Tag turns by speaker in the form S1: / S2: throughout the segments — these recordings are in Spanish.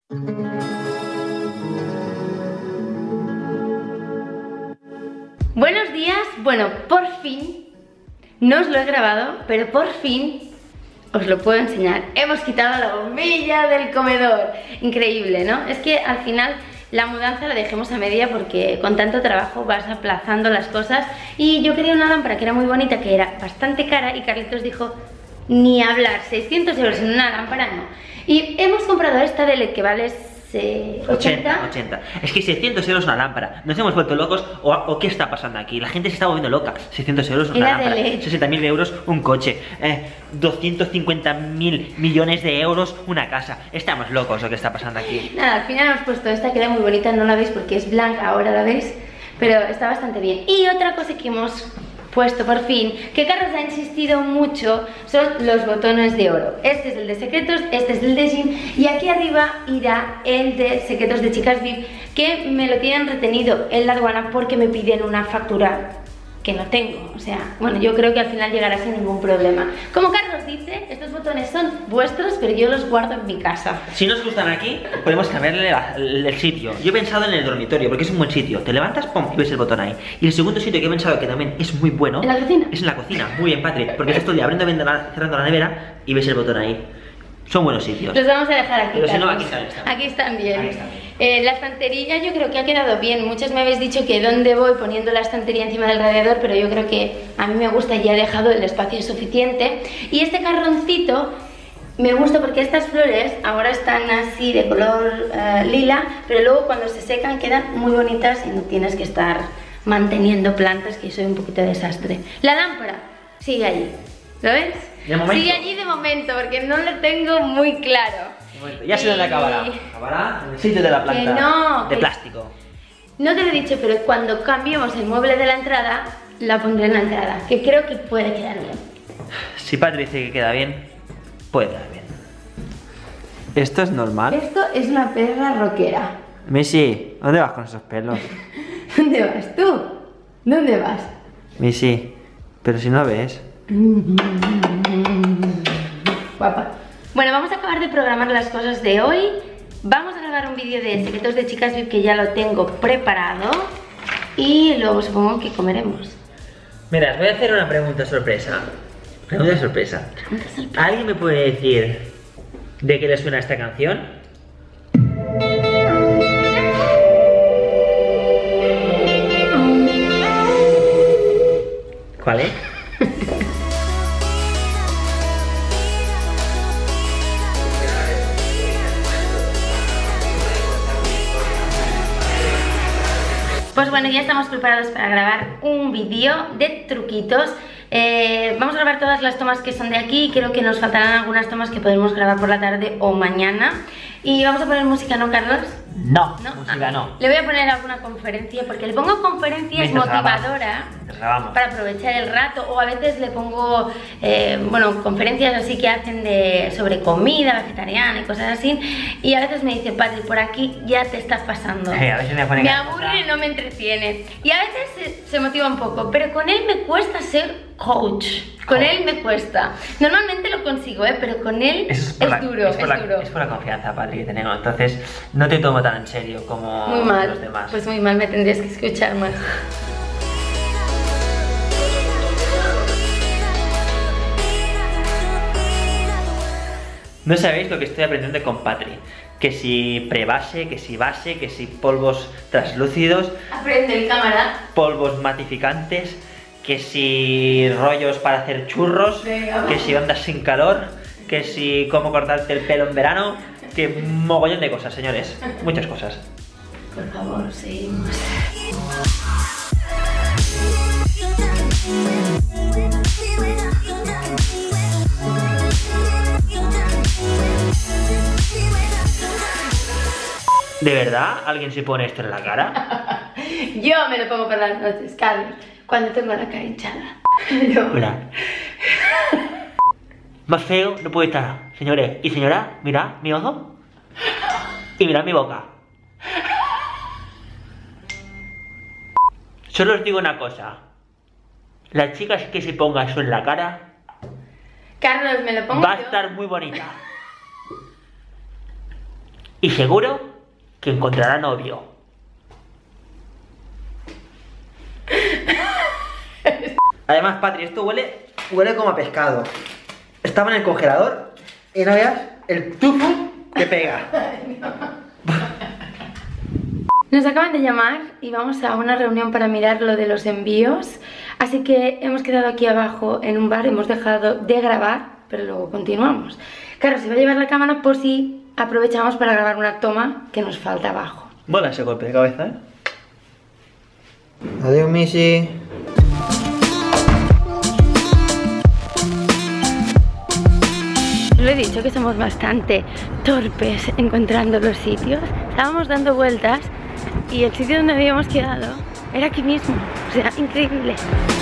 S1: Buenos días, bueno, por fin, no os lo he grabado, pero por fin os lo puedo enseñar. Hemos quitado la bombilla del comedor. Increíble, ¿no? Es que al final la mudanza la dejemos a media porque con tanto trabajo vas aplazando las cosas. Y yo quería una lámpara que era muy bonita, que era bastante cara, y Carlitos dijo, ni hablar, 600 euros en una lámpara no. Y hemos comprado esta de LED que vale 80.
S2: Es que 600 euros una lámpara. ¿Nos hemos vuelto locos o qué está pasando aquí? La gente se está volviendo loca. 600 euros una lámpara, 60.000 euros un coche, 250.000 millones de euros una casa. Estamos locos, ¿o qué está pasando aquí?
S1: Nada, al final hemos puesto esta que era muy bonita. No la veis porque es blanca, ahora la veis, pero está bastante bien. Y otra cosa que hemos puesto por fin, que Carlos ha insistido mucho, son los botones de oro. Este es el de secretos, este es el de Shein, y aquí arriba irá el de secretos de Chicas VIP, que me lo tienen retenido en la aduana porque me piden una factura que no tengo. O sea, bueno, yo creo que al final llegará sin ningún problema. Como Carlos dice, estos botones son vuestros, pero yo los guardo en mi casa.
S2: Si no os gustan aquí, podemos cambiarle el sitio. Yo he pensado en el dormitorio, porque es un buen sitio. Te levantas, pum, y ves el botón ahí. Y el segundo sitio que he pensado que también es muy bueno,
S1: ¿en la cocina?
S2: Es en la cocina. Muy bien, Patrick, porque estás todo el día abriendo, cerrando la nevera y ves el botón ahí. Son buenos sitios.
S1: Los vamos a dejar aquí.
S2: Pero si no,
S1: Carlos.
S2: aquí están
S1: bien.
S2: Ahí están bien.
S1: La estantería yo creo que ha quedado bien. Muchos me habéis dicho que dónde voy poniendo la estantería encima del radiador, pero yo creo que a mí me gusta y ya he dejado el espacio suficiente. Y este carroncito me gusta porque estas flores ahora están así de color lila, pero luego cuando se secan quedan muy bonitas y no tienes que estar manteniendo plantas, que soy un poquito desastre. La lámpara sigue allí, ¿lo ves? Sigue allí de momento porque no lo tengo muy claro.
S2: Ya sé dónde acabará. Acabará en el sitio de la planta.
S1: Que no,
S2: de plástico.
S1: No te lo he dicho, pero cuando cambiemos el mueble de la entrada, la pondré en la entrada, que creo que puede quedar bien.
S2: Si Patrick dice que queda bien, puede quedar bien. ¿Esto es normal?
S1: Esto es una perra rockera.
S2: Missy, ¿dónde vas con esos pelos?
S1: ¿Dónde vas tú? ¿Dónde vas?
S2: Missy, pero si no ves.
S1: Guapa. Bueno, vamos a acabar de programar las cosas de hoy. Vamos a grabar un vídeo de secretos de Chicas VIP que ya lo tengo preparado. Y luego supongo que comeremos.
S2: Mira, os voy a hacer una pregunta sorpresa. Pregunta sorpresa. ¿Alguien me puede decir de qué le suena esta canción? ¿Cuál es?
S1: Pues bueno, ya estamos preparados para grabar un vídeo de truquitos. Vamos a grabar todas las tomas que son de aquí. Creo que nos faltarán algunas tomas que podremos grabar por la tarde o mañana. Y vamos a poner música, ¿no, Carlos?
S2: No, música no.
S1: Le voy a poner alguna conferencia, porque le pongo conferencias motivadora para aprovechar el rato, o a veces le pongo, bueno, conferencias así que hacen sobre comida vegetariana y cosas así, y a veces me dice, Patri, por aquí ya te estás pasando.
S2: A veces me
S1: aburre y no me entretiene. Y a veces se motiva un poco, pero con él me cuesta ser coach. Con él me cuesta. Normalmente lo consigo, pero con él es duro.
S2: Es por la confianza, Patri, que tenemos. Entonces no te tomo tan en serio como
S1: muy mal,
S2: los demás.
S1: Pues muy mal, me tendrías que escuchar más.
S2: No sabéis lo que estoy aprendiendo con Patri. Que si prebase, que si base, que si polvos translúcidos.
S1: Aprende el cámara.
S2: Polvos matificantes. Que si rollos para hacer churros.
S1: Venga,
S2: que si ondas sin calor. Que si cómo cortarte el pelo en verano. Que mogollón de cosas, señores. Muchas cosas.
S1: Por favor, seguimos.
S2: ¿De verdad alguien se pone esto en la cara?
S1: Yo me lo pongo por las noches, Carlos, cuando tengo la cara hinchada. Yo.
S2: Mira. Más feo no puede estar, señores. Y señora, mirad mi ojo. Y mirad mi boca. Solo os digo una cosa. Las chicas que se pongan eso en la cara,
S1: Carlos, me lo pongo
S2: va a
S1: yo.
S2: estar muy bonita. Y seguro que encontrará novio. Además, Patri, esto huele como a pescado. Estaba en el congelador y no veas el tufo que pega.
S1: Nos acaban de llamar y vamos a una reunión para mirar lo de los envíos. Así que hemos quedado aquí abajo en un bar, hemos dejado de grabar, pero luego continuamos. Carlos se va a llevar la cámara por si aprovechamos para grabar una toma que nos falta abajo.
S2: Mola ese golpe de cabeza, ¿eh? Adiós, Missy.
S1: Lo he dicho que somos bastante torpes encontrando los sitios. Estábamos dando vueltas y el sitio donde habíamos quedado era aquí mismo. O sea, increíble.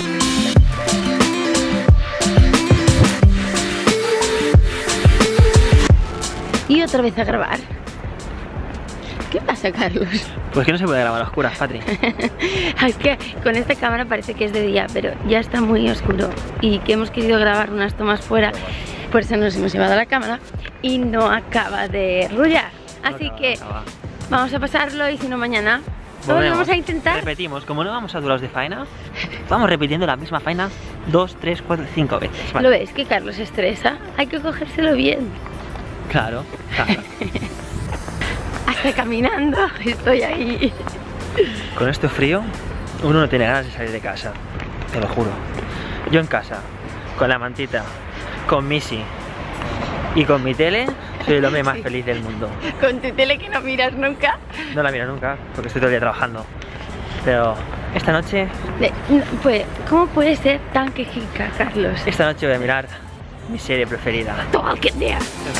S1: Y otra vez a grabar. ¿Qué pasa, Carlos?
S2: Pues que no se puede grabar a oscuras, Patri.
S1: Es que con esta cámara parece que es de día, pero ya está muy oscuro. Y que hemos querido grabar unas tomas fuera, por eso nos hemos llevado la cámara y no acaba de rullar. Así que vamos a pasarlo y si no mañana lo volvemos a intentar.
S2: Repetimos, como no vamos a durados de faena, vamos repitiendo la misma faena 2, 3, 4, 5 veces. Vale.
S1: ¿Lo ves que Carlos se estresa? Hay que cogérselo bien.
S2: Claro, claro.
S1: Hasta caminando estoy ahí.
S2: Con este frío, uno no tiene ganas de salir de casa, te lo juro. Yo en casa, con la mantita, con Missy y con mi tele, soy el hombre más feliz del mundo.
S1: Con tu tele que no miras nunca.
S2: No la miro nunca, porque estoy todo el día trabajando. Pero esta noche...
S1: Pues, ¿cómo puede ser tan quejica, Carlos?
S2: Esta noche voy a mirar mi serie preferida.
S1: Talking Dead.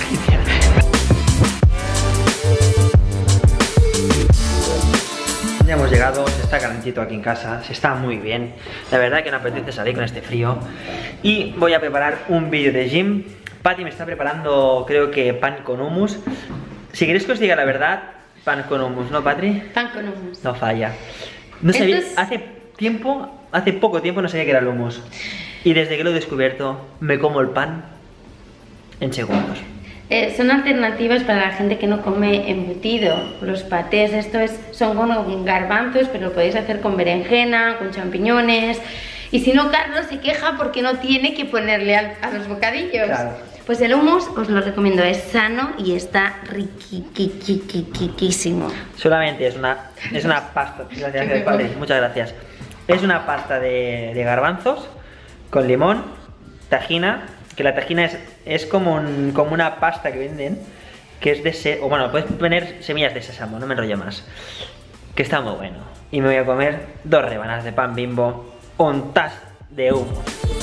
S2: Ya hemos llegado, se está calentito aquí en casa, se está muy bien. La verdad que no apetece salir con este frío. Y voy a preparar un vídeo de gym. Patty me está preparando, creo que pan con hummus. Si queréis que os diga la verdad, pan con hummus, ¿no, Patri?
S1: Pan con hummus.
S2: No falla. No sabía, hace poco tiempo no sabía que era el hummus. Y desde que lo he descubierto, me como el pan en segundos.
S1: Son alternativas para la gente que no come embutido. Los patés, son con garbanzos, pero lo podéis hacer con berenjena, con champiñones. Y si no, Carlos se queja porque no tiene que ponerle a los bocadillos. Claro. Pues el hummus os lo recomiendo, es sano y está riquísimo.
S2: Solamente es una pasta. Gracias, Padre, muchas gracias. Es una pasta de garbanzos con limón, tajina. Que la tajina es como una pasta que venden, que es de o bueno, puedes poner semillas de sésamo, no me enrollo más. Que está muy bueno. Y me voy a comer 2 rebanadas de pan Bimbo, un tas de hummus.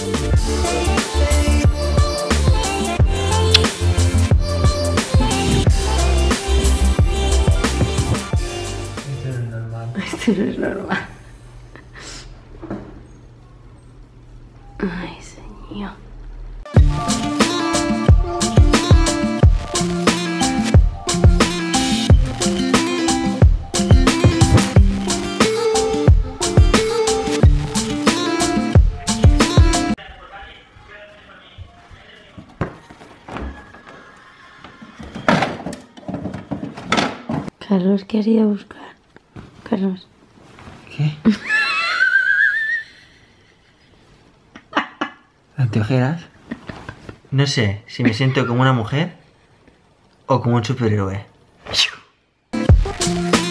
S2: Esto no es normal.
S1: Esto no es normal. Ay, señor. Carlos, ¿qué has ido a buscar? Carlos.
S2: ¿Qué? ¿Anteojeras? No sé si me siento como una mujer o como un superhéroe.